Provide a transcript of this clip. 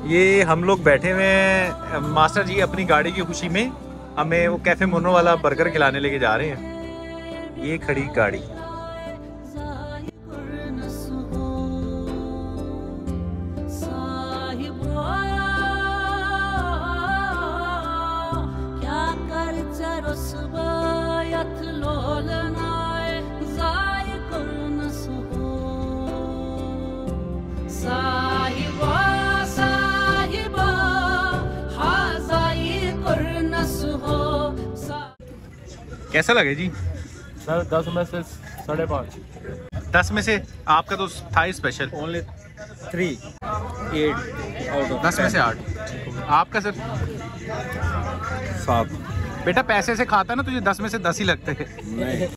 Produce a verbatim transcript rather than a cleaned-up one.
ये हम लोग बैठे हुए हैं, मास्टर जी अपनी गाड़ी की खुशी में हमें वो कैफे मोनो वाला बर्गर खिलाने लेके जा रहे हैं। ये खड़ी गाड़ी। कैसा लगे जी? सर दस में से साढ़े पाँच। दस में से आपका तो था ही special. Only three eight out of दस में से आठ। आपका सर? सात। बेटा पैसे से खाता ना तुझे दस में से दस ही लगते हैं। नहीं